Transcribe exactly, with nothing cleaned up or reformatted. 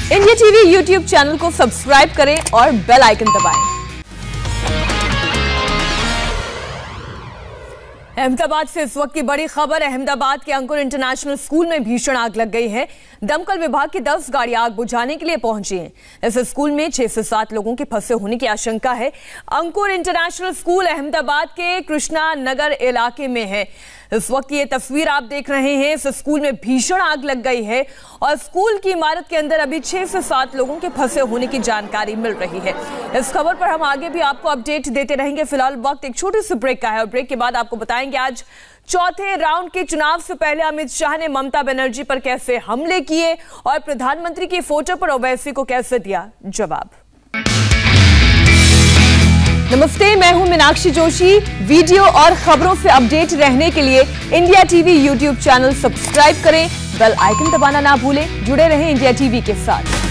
India TV YouTube channel को subscribe करें और बेल आइकन दबाएं। अहमदाबाद से इस वक्त की बड़ी खबर। अहमदाबाद के अंकुर इंटरनेशनल स्कूल में भीषण आग लग गई है। दमकल विभाग की दस गाड़ियां आग बुझाने के लिए पहुंची हैं। इस स्कूल में छह से सात लोगों के फंसे होने की आशंका है। अंकुर इंटरनेशनल स्कूल अहमदाबाद के कृष्णा नगर इलाके में है। इस वक्त ये तस्वीर आप देख रहे हैं। इस स्कूल में भीषण आग लग गई है और स्कूल की इमारत के अंदर अभी छह से सात लोगों के फंसे होने की जानकारी मिल रही है। इस खबर पर हम आगे भी आपको अपडेट देते रहेंगे। फिलहाल वक्त एक छोटे से ब्रेक का है और ब्रेक के बाद आपको बताएंगे आज चौथे राउंड के चुनाव से पहले अमित शाह ने ममता बनर्जी पर कैसे हमले किए और प्रधानमंत्री की फोटो पर ओवैसी को कैसे दिया जवाब। नमस्ते, मैं हूं मीनाक्षी जोशी। वीडियो और खबरों से अपडेट रहने के लिए India TV YouTube channel subscribe करें, बेल आइकन दबाना ना भूलें। जुड़े रहें इंडिया टीवी के साथ।